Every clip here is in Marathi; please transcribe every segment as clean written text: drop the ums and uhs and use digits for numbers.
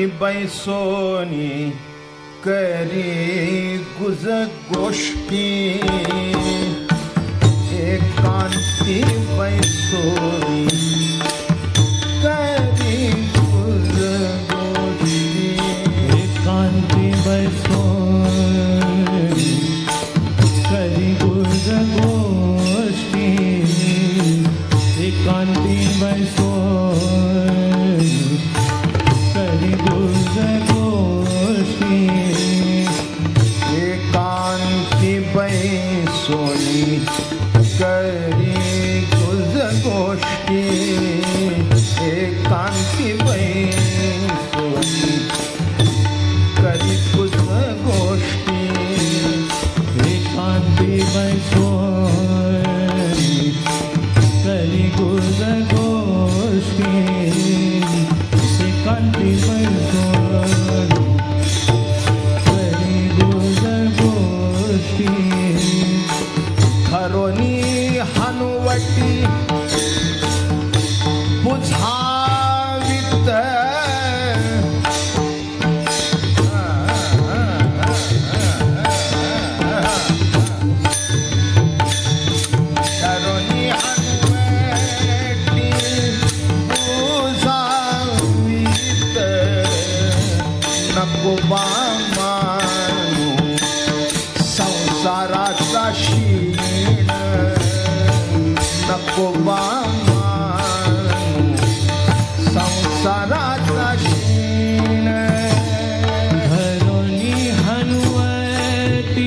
एकांती बैसोनी करी गुज गोष्टी एकांती बैसोनी करी गुज गोष्टी एकांती बैसोनी करी गुज गोष्टी एकांती बैसोनी करी गुज गोष्टी एकांती बैसोनी करी गुज गोष्टी एकांती बैसोनी करी गुज गोष्टी एकांती बैसोनी करी गुज गोष्टी एकांती बैसोनी करी गुज गोष्टी खरोनी हनुवटी बुझावित खरोनी हनुवटी बुझावित नको मानू संसाराचा शीण नको मानू संसाराचा शीण धरोनी हनुवटी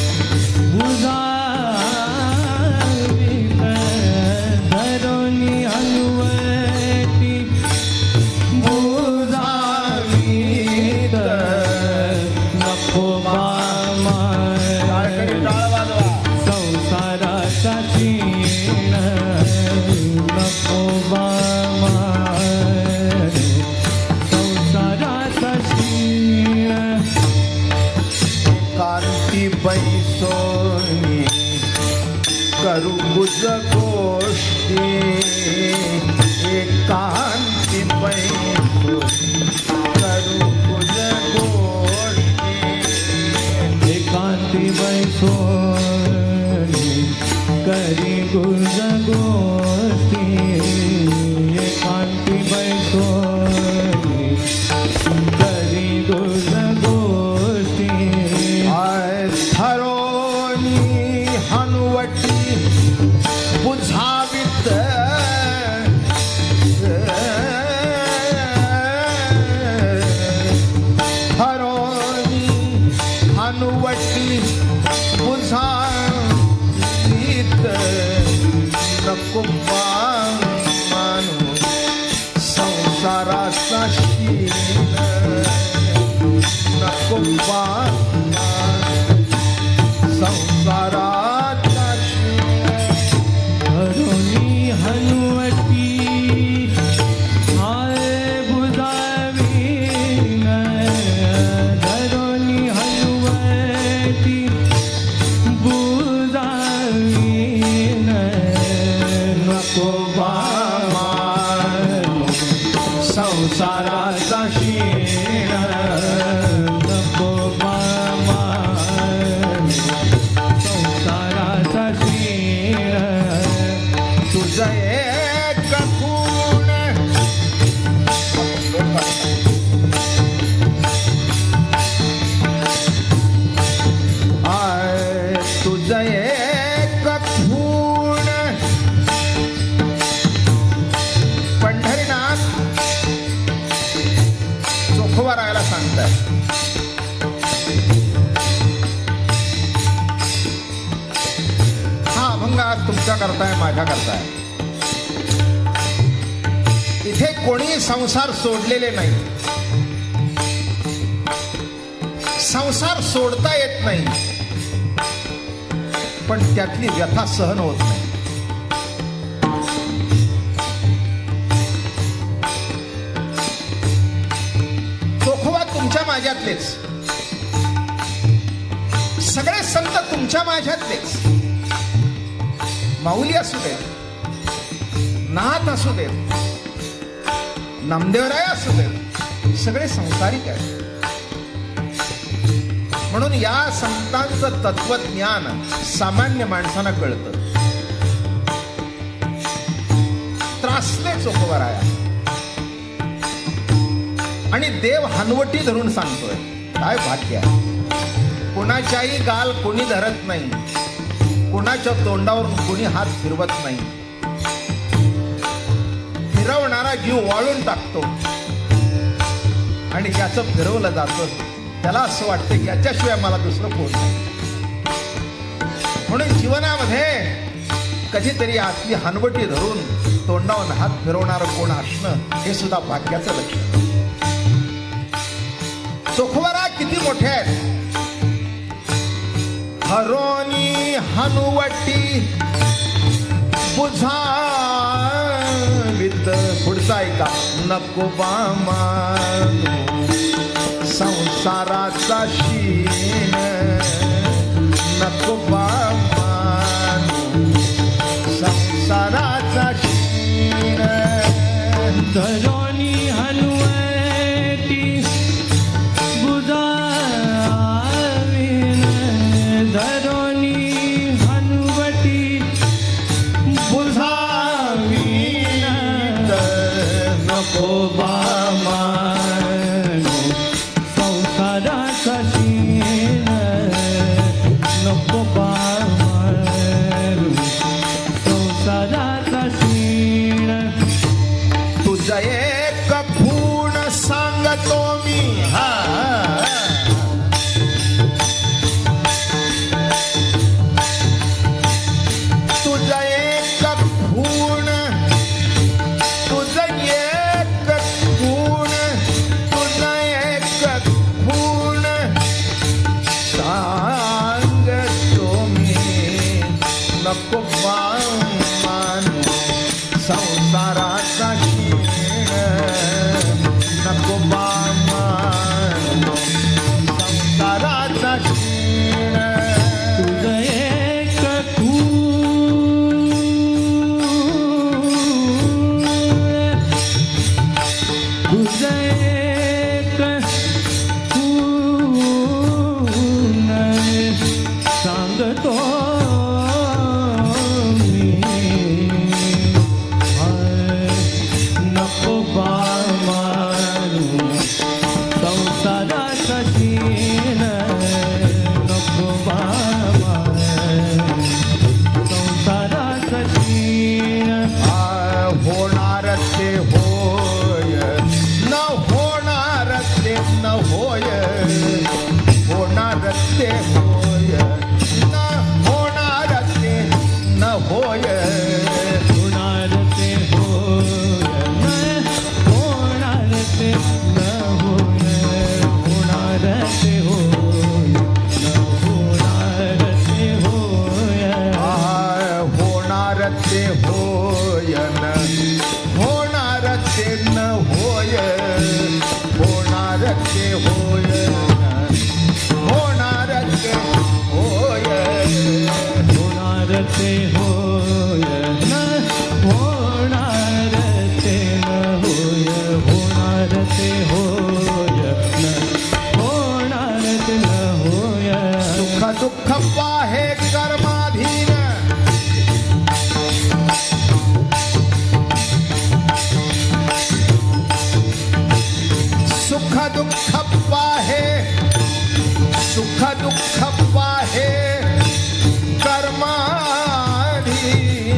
बुझावित धरोनी हनुवटी बुझावित नको संसाराचा शीण नको संसाराचा शीण एकांती बैसोनी करू गुज गोष्टी एकांती बैसोनी करू गुज गोष्टी एकांती बैसोनी करी गुज गोष्टी एकांती बैसोनी करी गुज गोष्टी धरोनी हनुवटी बुझावित धरोनी हनुवटी बुझावित नको मानू संसाराचा शीण नको मानू संसाराचा शीण धरोनी हनुवटी हाय बुझावीन धरोनी हनुवटी बुझावीन नको मानू संसाराचा शीण नको मानू संसाराचा शीण तुझं एक गुण तुझं एक गुण पंढरीनाथ चोखोबा राहायला सांगताय. हा अभंग आज तुमच्या करताय माझ्या करताय. इथे कोणी संसार सोडलेले नाही. संसार सोडता येत नाही पण त्यातली व्यथा सहन होत नाही. चोखोबा तुमच्या माझ्यातलेच, सगळे संत तुमच्या माझ्यातलेच. माऊली असू देत, नाथ असू देत, नामदेवराय असू देत, सगळे संसारिक आहेत. म्हणून या संतांचं तत्वज्ञान सामान्य माणसांना कळतं. त्रासले चोखोबराया आणि देव हनवटी धरून सांगतोय. काय भाग्य आहे. कोणाच्याही गाल कोणी धरत नाही, कोणाच्या तोंडावरून कोणी हात फिरवत नाही. फिरवणारा जीव वाळून टाकतो आणि ज्याचं फिरवलं जातं त्याला असं वाटतं की याच्याशिवाय मला दुसरं कोण नाही. म्हणून जीवनामध्ये कधीतरी आतली हनवटी धरून तोंडावर हात फिरवणारं कोण असणं हे सुद्धा भाग्याचं लक्षण. चोखवरा किती मोठे आहेत. हरोनी हनुवटी बुझावित. पुढचा ऐका. नको बामानू संसाराचा शीण. नको बामानू संसाराचा शीण. धरोनी हनुवटी बुझाविन. धरोनी हनुवटी बुझाविन. नको बामानू संसाराचा शीण. नको बामानू संसाराचा शीण. तुझा एक खूण सांगतो मी. तुझा एक खूण. तुझा एक खूण. तुझा एक खूण सांगतो मी. नको बामानू संसाराचा शीण. नको बामानू संसाराचा शीण. तुझं एक खूण. तुझं एक खूण सांगतो मी. नको बामानू संसाराचा शीण. नको बामानू संसाराचा शीण. होणार ते होय न होणार ते न होय. होणार ते होय न होणार ते न होय. होणार ते होय न होणार ते न होय. होणार ते होय न होणार ते होय. होणार ते होय न होणार ते न होय. होणार ते होय न होणार ते होय. होणार ते होय न होणार ते न होय. होणार ते होय न होणार ते न होय. सुख दुःख पाहे कर्माधीन. सुख दुःख पाहे. सुख दुःख पाहे कर्माधीन.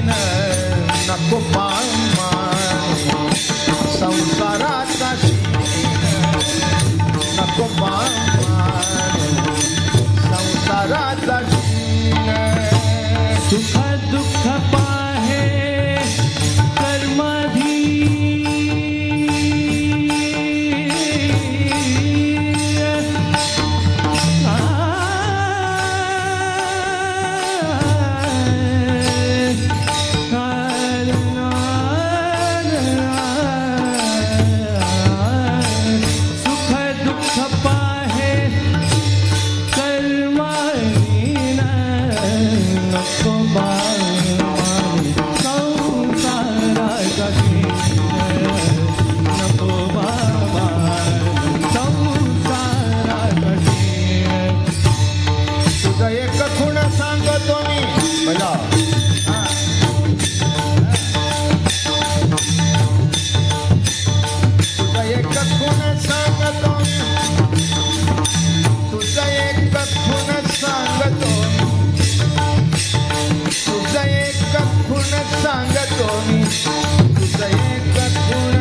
खूण सांगतो मी तुझं एक खूण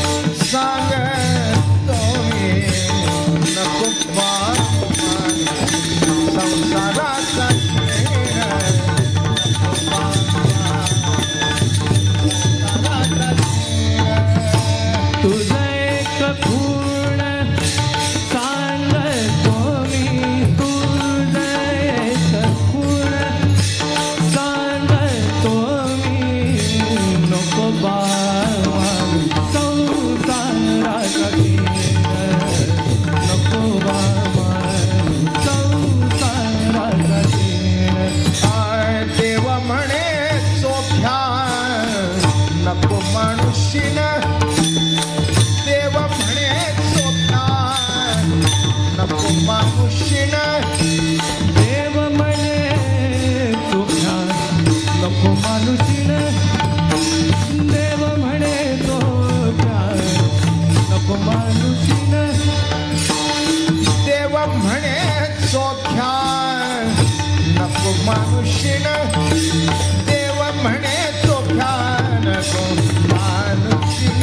सांगतो मी नको बाळमान संसाराचा तुझं एक खूण सांगतो मी तुझं एक खूण सांगतो मी नको बाळमान संसाराचा नको बाळमान संसाराचा देव म्हणे चोख्या नको माणुशीन देव म्हणे चोख्या नको माणुशीन देव म्हणे चोख्या नको माणुसीन देव म्हणे चोख्या नको माणुसीन देव म्हणे चोख्या नको माणुशीन देव म्हणे चोख्या नको माणुशीन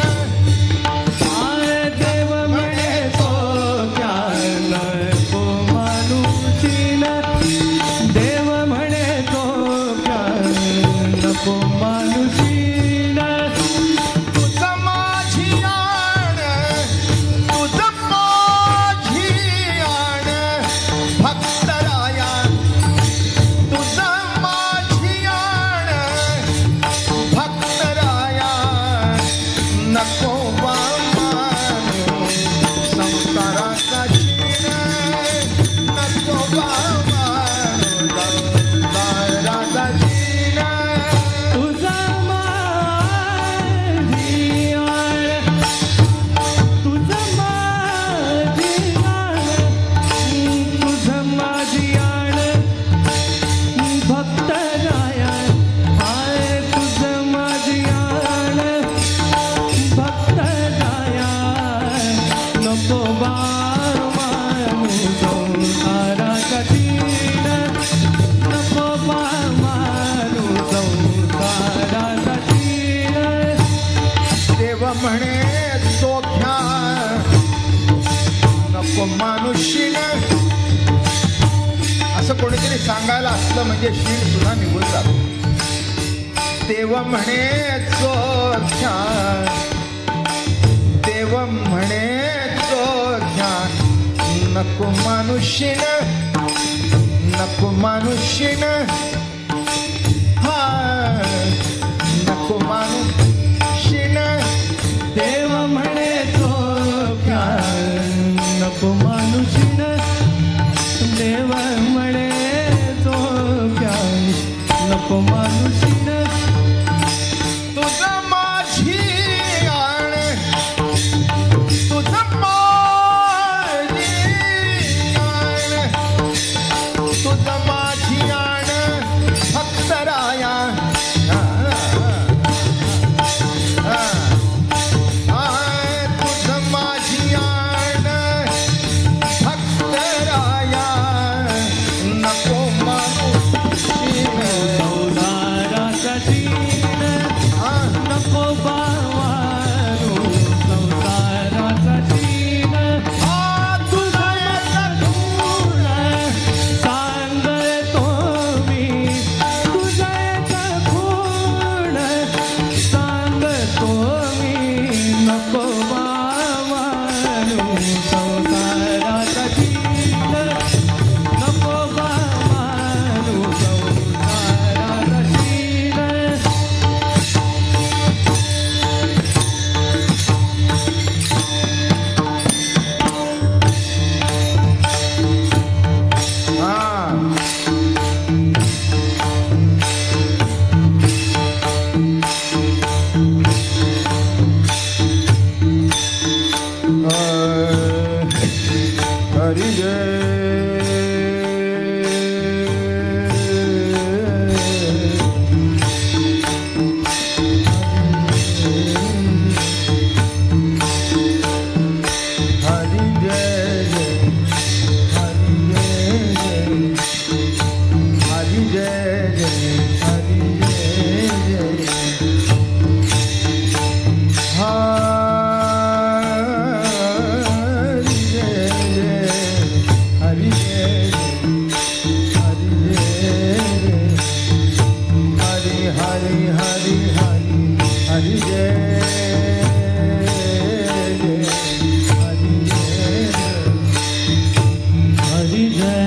देव म्हणे चोख्या नको माणुसीन देव म्हणे चोख्या नको माणुसीन तुझं माझी आण तुझं माझी आण भक्तराया तुझं माझी आण भक्तराया नको बाळमानू संसाराचा जीण नको बाळमानू संसाराचा जीण तुझं माझी आण तुझं माझी आण तुझं माझी आण भक्त गाया हाय तुझं माझी आण भक्त गाया नको बाळमानू संसाराचा जीण नको बाळमानू संसाराचा जीण देव म्हणे चोख्या नको माणुशीन असं कोणीतरी सांगायला असलं म्हणजे शीण सुद्धा निघून जातो देव म्हणे चोख्या देव म्हणे चोख्या नको माणुशीन नको माणुशीन हा नको माणुशीन देव म्हणे चोख्या नको माणुसीन देव म्हणे चोख्या नको माणुसीन तुझं माझी आण तुझं माझी आण तुझं माझी आण भक्तराया तुझं माझी आण भक्तराया नको माणुशीन संसाराचा जीण नको बाळमानू संसाराचा जीण तुझं एक खूण सांगतो मी तुझं एक खूण सांगतो मी नको बाळमानू संसाराचा जीण नको बाळमानू संसाराचा जीण हरी हरी हरी हरी जय हरि जय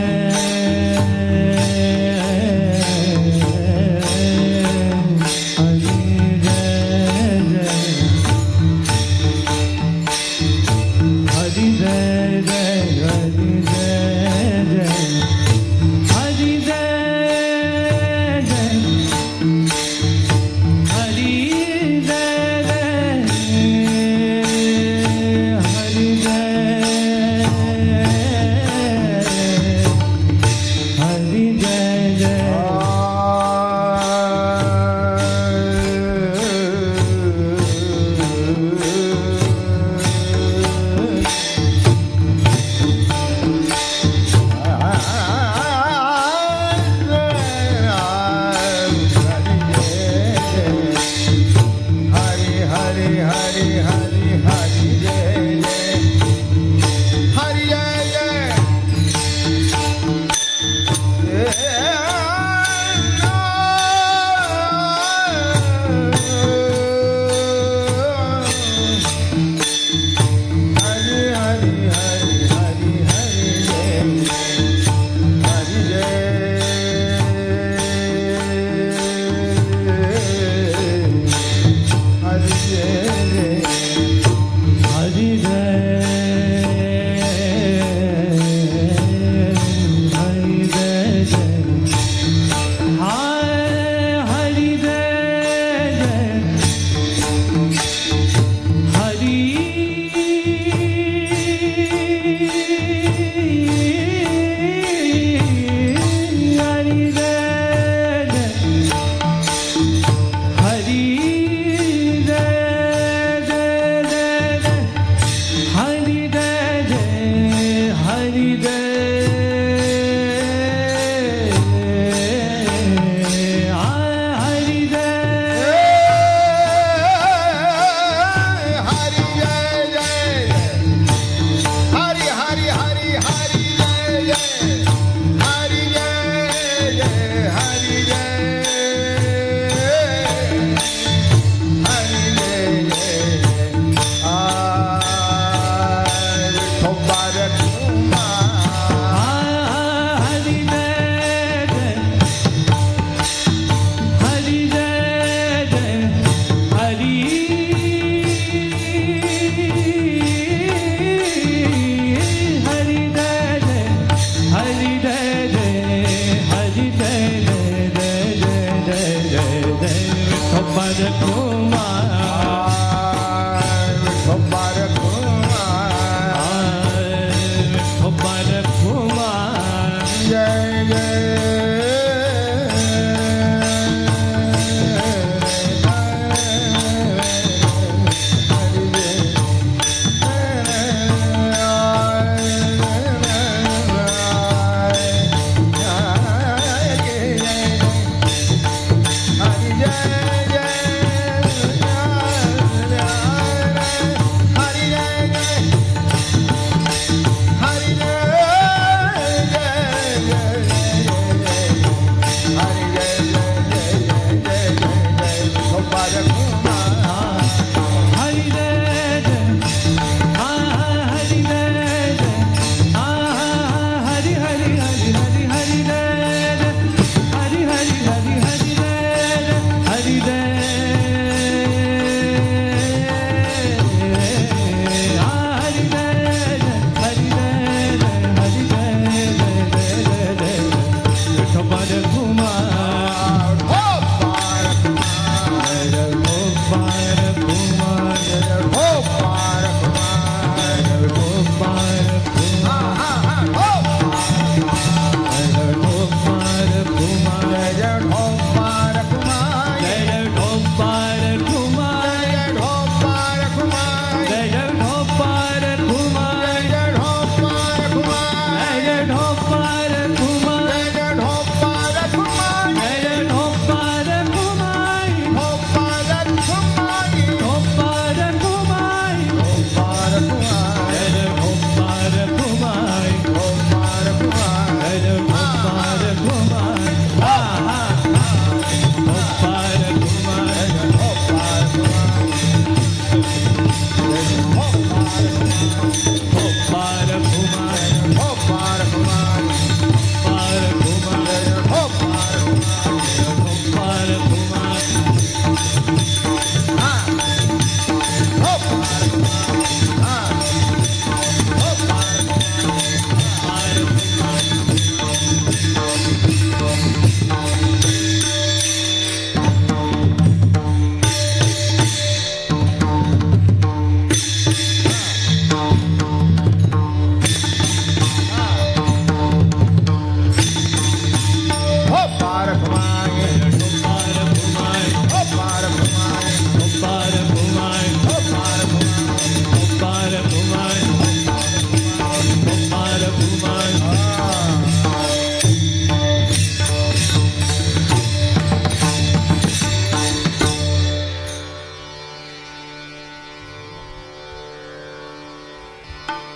जय जय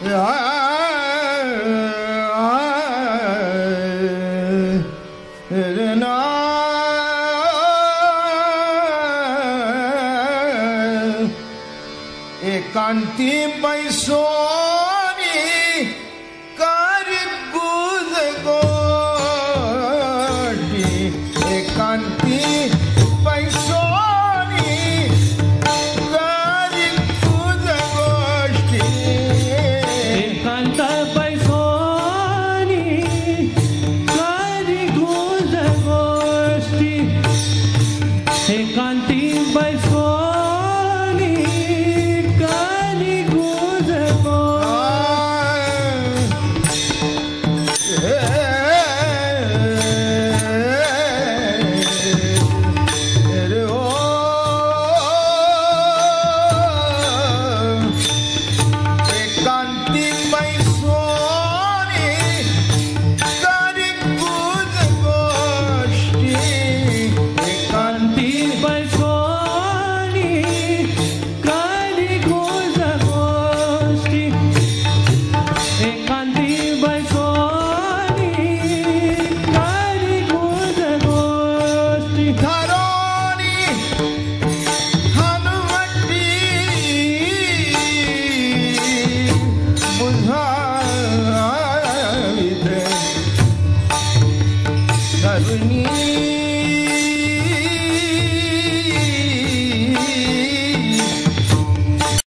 एकांती बैसोनी कारी गुज गोष्टी एकांती बैसोनी कारी गुज गोष्टी एकांत बैसोनी कारी गुज गोष्टी एकांती बैसोनी कारी गुज एकांती बैसोनी कारी गुज गोष्टी एकांती बैसोनी कारी गुज गोष्टी एकांती बैसोनी कारी गुज गोष्टी धरोनी हनुमती बुझावित धरुणी